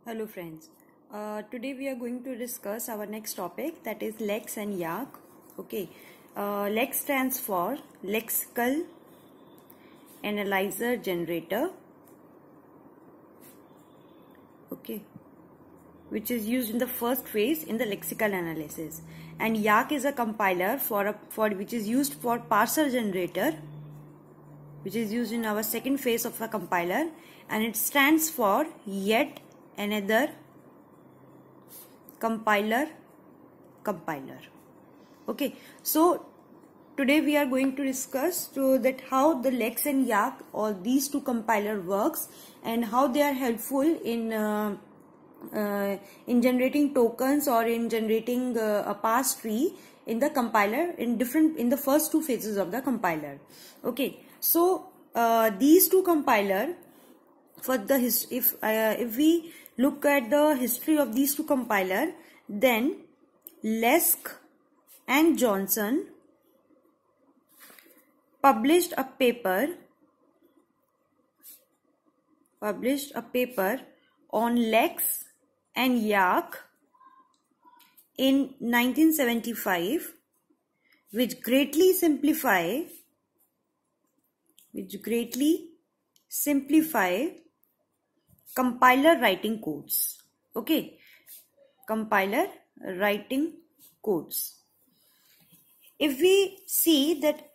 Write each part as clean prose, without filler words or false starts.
Hello friends, today we are going to discuss our next topic, that is LEX and YACC. Okay, LEX stands for Lexical Analyzer Generator, okay, which is used in the first phase in the lexical analysis, and YACC is a compiler for which is used for parser generator, which is used in our second phase of the compiler, and it stands for yet another compiler. Okay, so today we are going to discuss that how the LEX and YACC, or these two compiler, works and how they are helpful in generating tokens or in generating a parse tree in the compiler in the first two phases of the compiler. Okay, so these two compiler, for the if we look at the history of these two compiler, then LEX and Johnson published a paper on LEX and YACC in 1975, which greatly simplify compiler writing codes. Okay, compiler writing codes. If we see that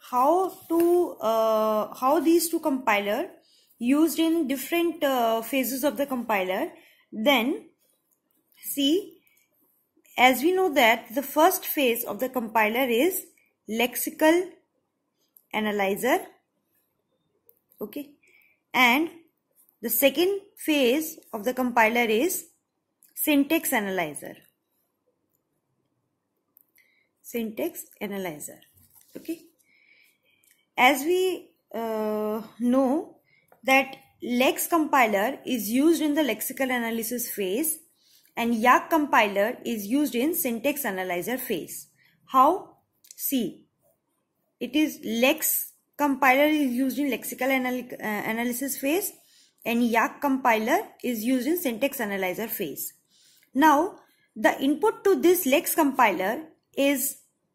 how these two compiler used in different phases of the compiler, then see, as we know that the first phase of the compiler is lexical analyzer, okay, and the second phase of the compiler is syntax analyzer. Okay. As we know that LEX compiler is used in the lexical analysis phase and YACC compiler is used in syntax analyzer phase. How? See, it is LEX compiler is used in lexical analysis phase and YACC compiler is used in syntax analyzer phase. Now, the input to this LEX compiler is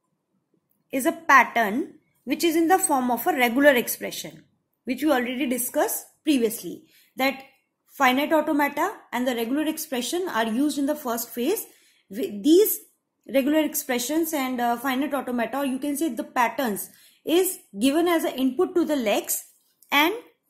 a pattern which is in the form of a regular expression, which we already discussed previously, that finite automata and the regular expression are used in the first phase. These regular expressions and finite automata, or you can say the patterns, is given as an input to the LEX, and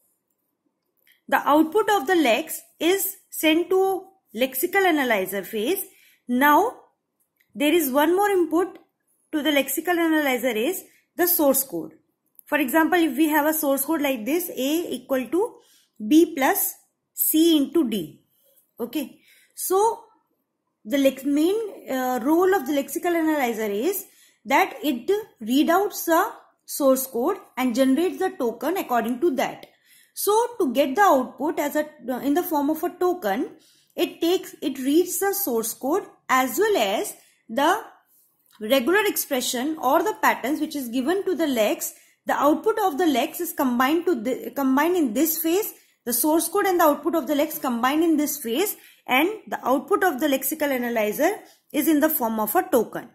the output of the LEX is sent to lexical analyzer phase. Now, there is one more input to the lexical analyzer, is the source code. For example, if we have a source code like this, A equal to B plus C into D. Okay. So, the main role of the lexical analyzer is that it read out the source code and generates the token according to that. So, to get the output as in the form of a token, it reads the source code as well as the regular expression or the patterns which is given to the LEX. The output of the LEX is combined in this phase. The source code and the output of the LEX combined in this phase, and the output of the lexical analyzer is in the form of a token.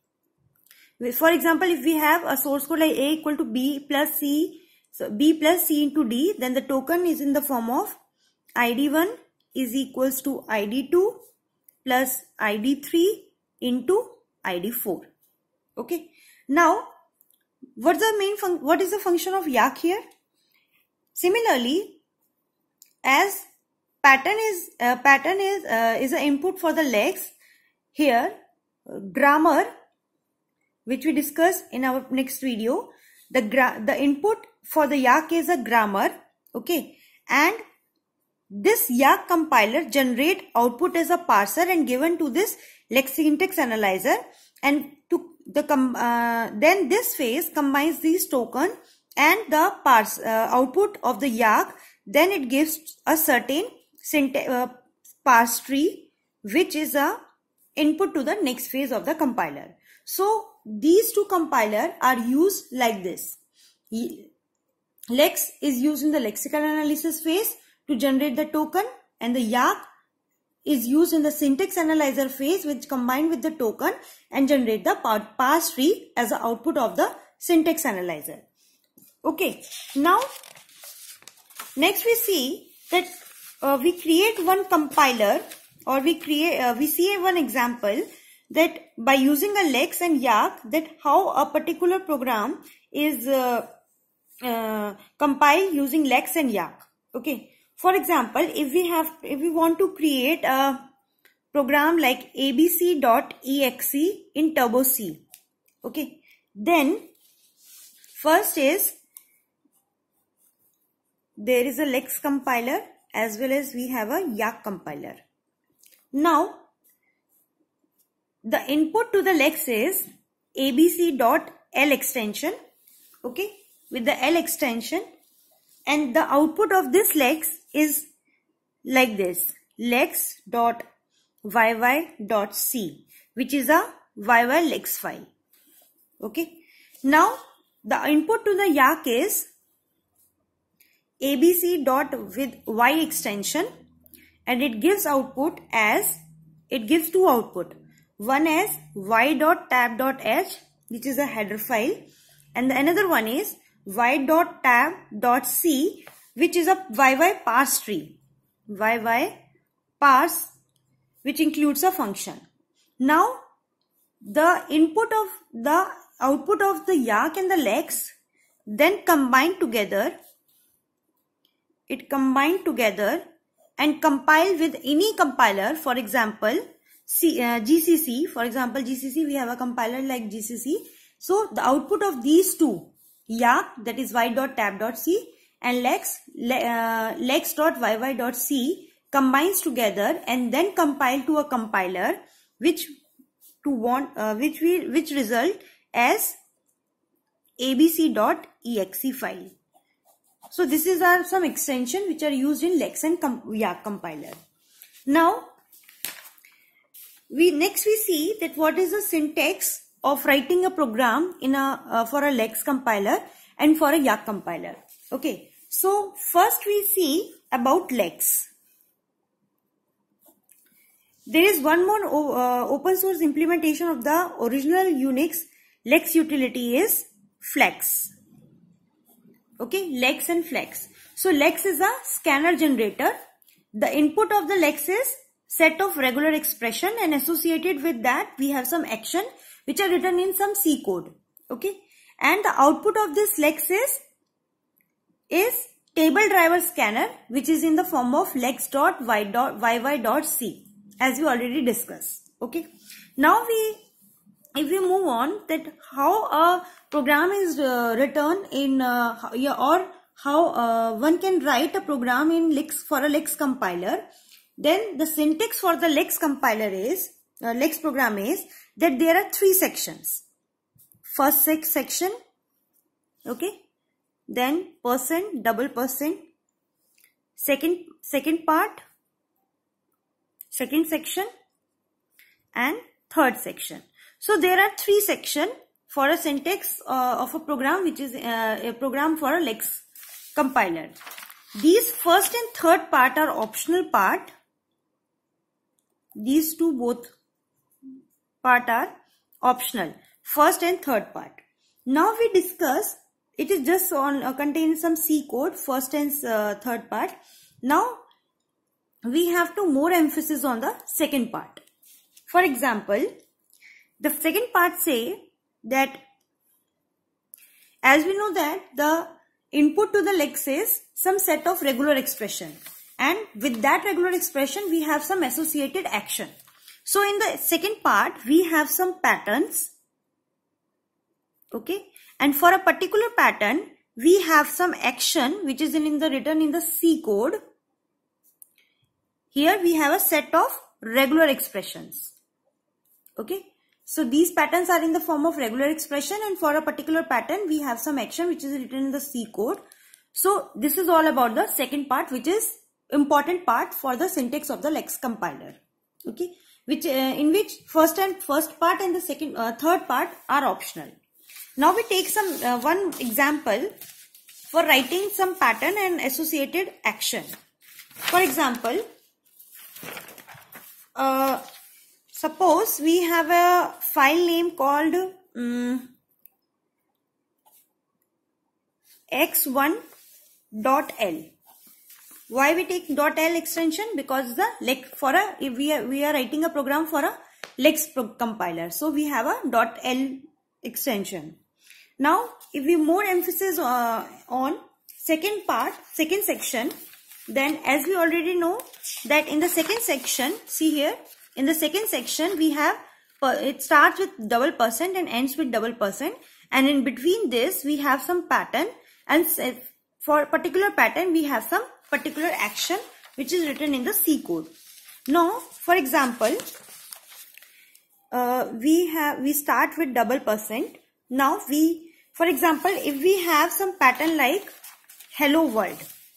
For example, if we have a source code like A equal to B plus C, so B plus C into D, then the token is in the form of ID1 is equals to ID2 plus ID3 into ID4. Okay. Now, what is the function of YACC here? Similarly, as pattern is an input for the LEX, here grammar, which we discuss in our next video, the input for the YACC is a grammar, okay, and this YACC compiler generate output as a parser and given to this LEX syntax analyzer, and then this phase combines these token and the output of the YACC. Then it gives a certain parse tree, which is a input to the next phase of the compiler. So these two compiler are used like this. LEX is used in the lexical analysis phase to generate the token, and the YACC is used in the syntax analyzer phase, which combined with the token and generate the parse tree as the output of the syntax analyzer. Okay, now next we see that we create one compiler, or we see one example that by using a LEX and YACC, that how a particular program is compiled using LEX and YACC. Okay, for example, if we want to create a program like abc.exe in Turbo C, okay, then first is there is a LEX compiler as well as we have a YACC compiler. Now the input to the LEX is abc.l extension, okay, with the L extension, and the output of this LEX is like this, lex.yy.c, which is a YY LEX file. Okay, now the input to the YACC is abc.with y extension, and it gives output as, it gives two output. One as y.tab.h, which is a header file, and the another one is y.tab.c, which is a YY parse tree. YY parse, which includes a function. Now the input of the output of the YACC and the LEX then combined together. It combined together and compile with any compiler. For example, GCC. For example, GCC, we have a compiler like GCC. So the output of these two, YACC, that is y.tab.c, and lex.yy.c, combines together and then compile to a compiler, which result as abc.exe file. So this is some extension which are used in LEX and YACC compiler. Now we see that what is the syntax of writing a program in for a LEX compiler and for a YACC compiler. Okay, so first we see about LEX. There is one more open source implementation of the original Unix LEX utility is Flex. Okay, LEX and Flex. So LEX is a scanner generator. The input of the LEX is set of regular expression, and associated with that we have some action which are written in some C code. Okay, and the output of this LEX is table driver scanner, which is in the form of lex.yy.c, as we already discussed. Okay, now if we move on, that how a program is written in or how one can write a program in LEX for a LEX compiler, then the syntax for the LEX compiler is LEX program is that there are three sections. First section, okay, then %, double %, second part, second section, and third section. So there are three sections for a syntax of a program, which is a program for a LEX compiler. These first and third part are optional part. These two both part are optional, first and third part. Now we discuss, it is just on contains some C code, first and third part. Now we have to more emphasis on the second part. For example, the second part say that, as we know that the input to the LEX is some set of regular expression, and with that regular expression we have some associated action. So in the second part we have some patterns, okay, and for a particular pattern we have some action which is written in the C code. Here we have a set of regular expressions. Okay, so these patterns are in the form of regular expression, and for a particular pattern we have some action which is written in the C code. So this is all about the second part, which is important part for the syntax of the LEX compiler. Okay, which in which first part and the third part are optional. Now we take some one example for writing some pattern and associated action. For example, suppose we have a file name called x1.l. Why we take .l extension? Because the if we are writing a program for a LEX compiler, so we have a .l extension. Now, if we more emphasis on second section, then as we already know that in the second section, see here, in the second section we have, it starts with %% and ends with %, and in between this we have some pattern, and for particular pattern we have some particular action which is written in the C code. Now, for example, we start with %. Now for example, if we have some pattern like hello world.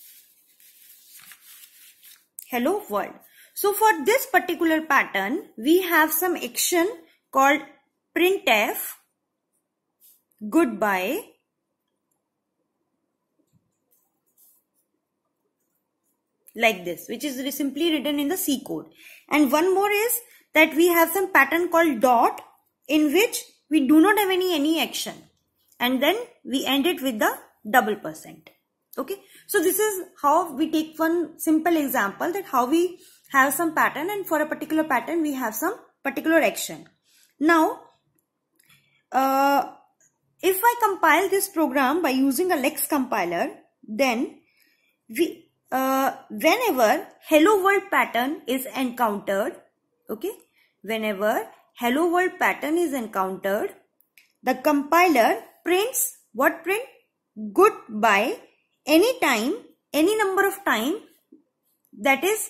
So for this particular pattern, we have some action called printf goodbye like this, which is simply written in the C code. And one more is that we have some pattern called dot, in which we do not have any action, and then we end it with the %. Okay, so this is how we take one simple example, that how we have some pattern, and for a particular pattern we have some particular action. Now, if I compile this program by using a LEX compiler, then whenever hello world pattern is encountered, okay, whenever hello world pattern is encountered, the compiler prints what? Print goodbye anytime, any number of time, that is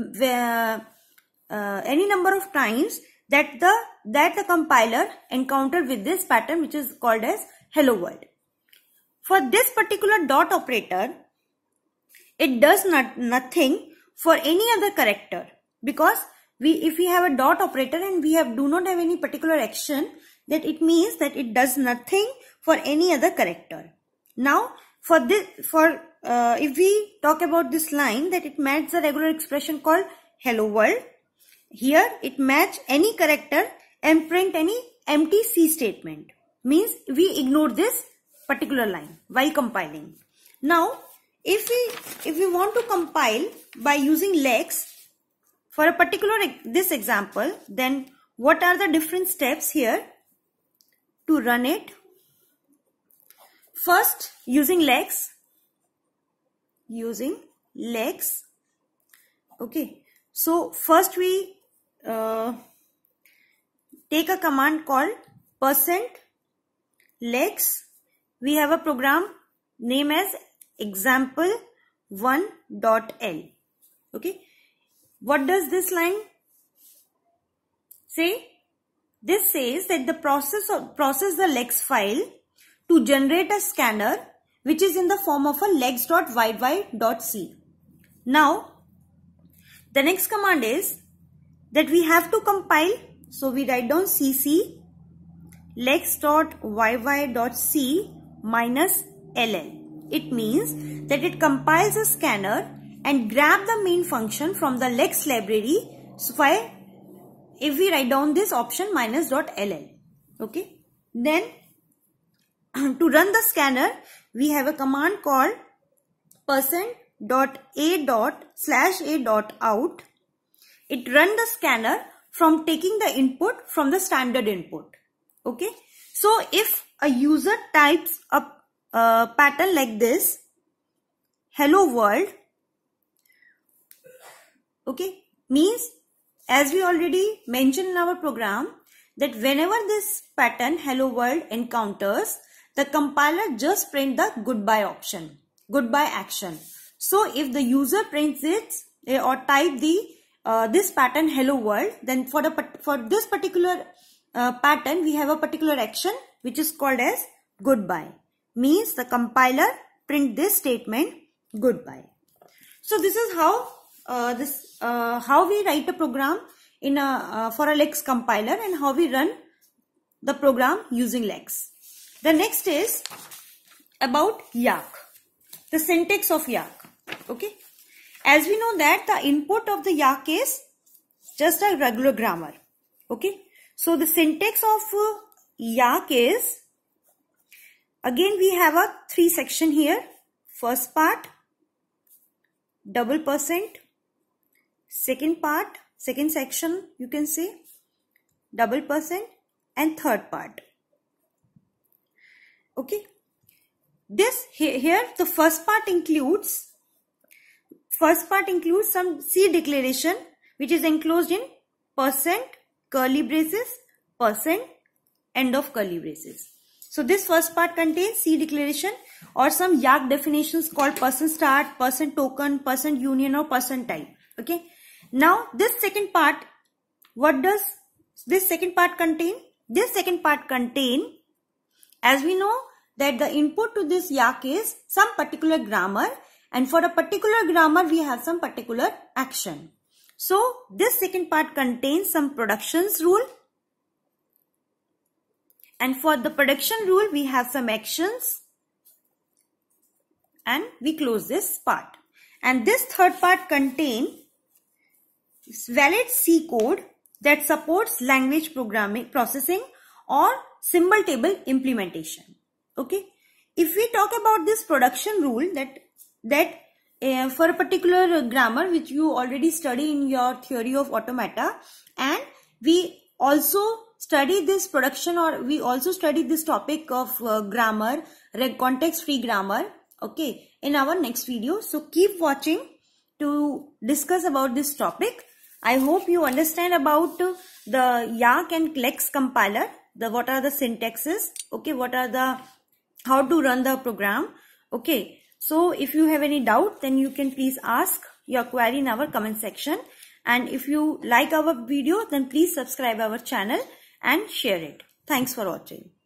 any number of times that the compiler encountered with this pattern, which is called as hello world. For this particular dot operator, it does nothing for any other character, because if we have a dot operator and we do not have any particular action, that it means that it does nothing for any other character. Now, if we talk about this line, that it matches the regular expression called hello world, here it match any character and print any empty C statement, means we ignore this particular line while compiling. Now, if we want to compile by using LEX for a particular this example, then what are the different steps here to run it? First, using LEX, okay, so first we take a command called %lex. We have a program name as example1.l. okay, what does this line say? This says that the process the LEX file to generate a scanner which is in the form of a lex.yy.c. Now, the next command is that we have to compile. So we write down cc lex.yy.c minus ll. It means that it compiles a scanner and grab the main function from the LEX library. So if we write down this option -.ll, okay, then to run the scanner, we have a command called %a.a.out. It runs the scanner from taking the input from the standard input. Okay, so if a user types a pattern like this, hello world, okay, means, as we already mentioned in our program, that whenever this pattern hello world encounters, the compiler just print the goodbye action. So if the user prints it or type this pattern hello world, then for this particular pattern we have a particular action which is called as goodbye, means the compiler print this statement goodbye. So this is how how we write a program in for a LEX compiler, and how we run the program using LEX. The next is about YACC, the syntax of YACC. Okay, as we know that the input of the YACC is just a regular grammar, Okay. So the syntax of YACC is, again we have a 3 section here. First part, %, second part, second section you can say, %, and third part. Okay. This here the first part includes some C declaration which is enclosed in %, curly braces, %, end of curly braces. So this first part contains C declaration or some YACC definitions called %start, %token, %union or %type. Okay. Now this second part, what does this second part contain? This second part contain, as we know that the input to this YACC is some particular grammar, and for a particular grammar we have some particular action. So this second part contains some productions rule, and for the production rule we have some actions, and we close this part. And this third part contains valid C code that supports language programming, processing or symbol table implementation. Okay. If we talk about this production rule, that for a particular grammar which you already study in your theory of automata, and we also study this production, or we also study this topic of grammar, context free grammar, okay, in our next video. So keep watching to discuss about this topic. I hope you understand about the YACC and LEX compiler, what are the syntaxes, okay, what are the, how to run the program. Okay. So if you have any doubt, then you can please ask your query in our comment section. And if you like our video, then please subscribe our channel and share it. Thanks for watching.